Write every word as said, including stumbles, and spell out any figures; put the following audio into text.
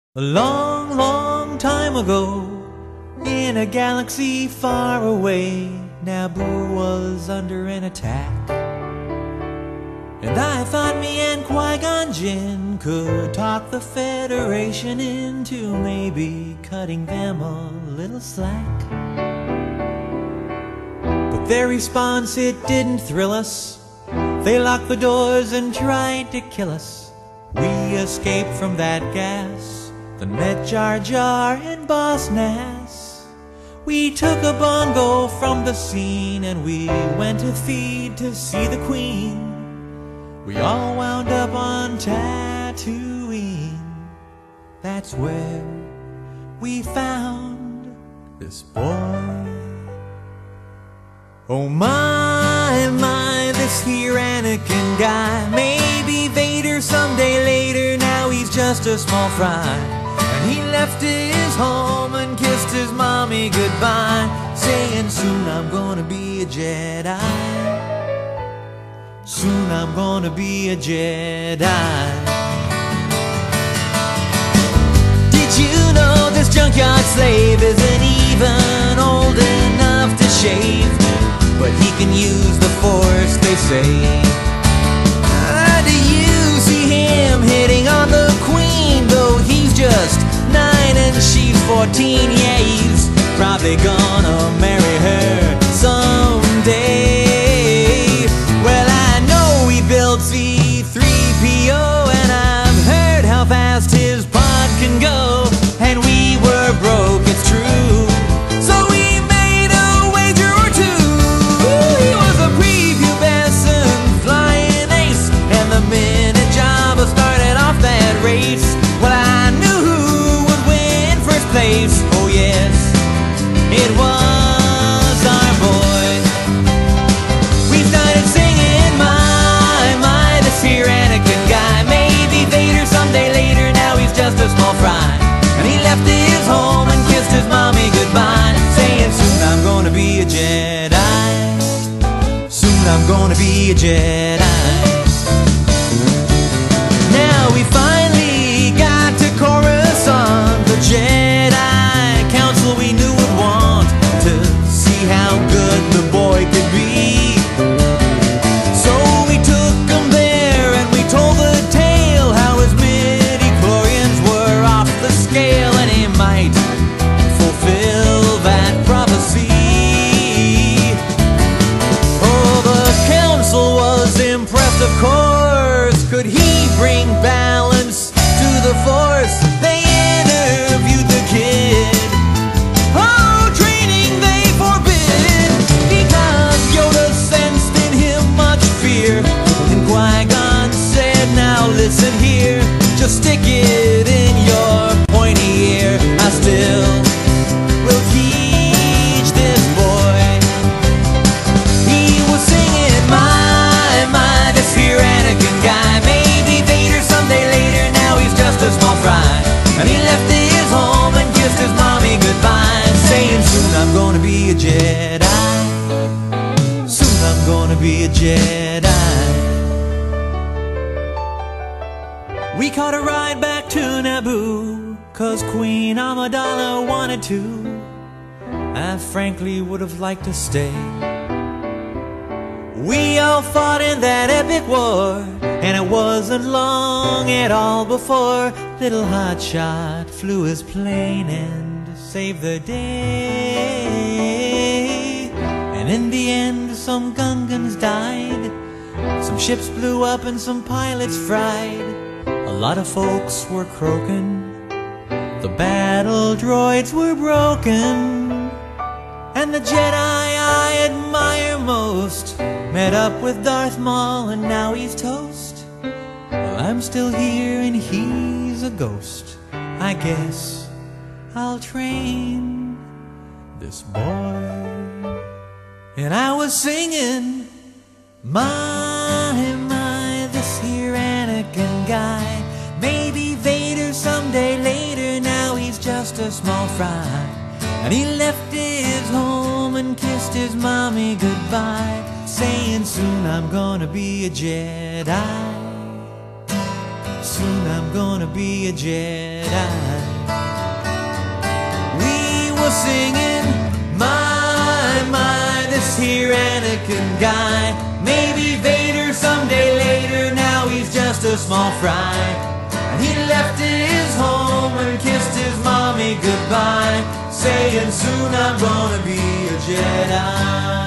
A long, long time ago, in a galaxy far away, Naboo was under an attack. And I thought me and Qui-Gon Jinn could talk the Federation into maybe cutting them a little slack. But their response, it didn't thrill us. They locked the doors and tried to kill us. We escaped from that gas, then met Jar Jar and Boss Nass. We took a bongo from the scene and we went to feed to see the Queen. We all wound up on Tatooine. That's where we found this boy. Oh my, my, this here Anakin guy. Maybe Vader someday later, now he's just a small fry. And he left his home and kissed his mommy goodbye, saying soon I'm gonna be a Jedi. Soon I'm gonna be a Jedi. Did you know this junkyard slave isn't even old enough to shave? But he can use the Force, they say. Ah, do you see him hitting on the Queen? Though he's just nine and she's fourteen. Yeah, he's probably gonna marry her someday. Well, I know he built C three P O, and I've heard how fast his pod can go. And we were broke, it's true, so we made a wager or two. He was a prepubescent flying ace, and the minute Jabba started off that race, well, I knew who would win first place. Oh yes, it was our boy. We started singing, my, my, this here Anakin guy. Maybe Vader someday later, now he's just a small fry. And he left his home and kissed his mommy goodbye, saying soon I'm gonna be a Jedi. Soon I'm gonna be a Jedi. Now we finally got to Coruscant, the Jedi Council we knew would want to see how good the boy could be. So we took him there and we told the tale, how his midi-chlorians were off the scale, and he might fulfill that prophecy. Oh, the council was impressed, of course. Could he bring balance to the Force? They interviewed the kid. Oh, training they forbid, because Yoda sensed in him much fear. And Qui-Gon said, now listen here, just stick it in your pointy ear. I still will teach this boy. He was singing, my, my, this here Anakin guy. Maybe Vader someday later, now he's just a small fry. And he left his home and kissed his mommy goodbye, saying soon I'm gonna be a Jedi. Soon I'm gonna be a Jedi. We caught a ride back to Naboo, cause Queen Amidala wanted to. I frankly would have liked to stay. We all fought in that epic war, and it wasn't long at all before little Hotshot flew his plane and saved the day. And in the end, some Gungans died, some ships blew up and some pilots fried. A lot of folks were croaking, the battle droids were broken, and the Jedi I admire most met up with Darth Maul and now he's toast. Well, I'm still here and he's a ghost. I guess I'll train this boy. And I was singing, my, my, this here Anakin guy. Maybe Vader someday later, now he's just a small fry. And he left his home and kissed his mommy goodbye, saying soon I'm gonna be a Jedi. Soon I'm gonna be a Jedi. singing, my, my, this here Anakin guy. Maybe Vader someday later, now he's just a small fry. And he left his home and kissed his mommy goodbye, saying soon I'm gonna be a Jedi.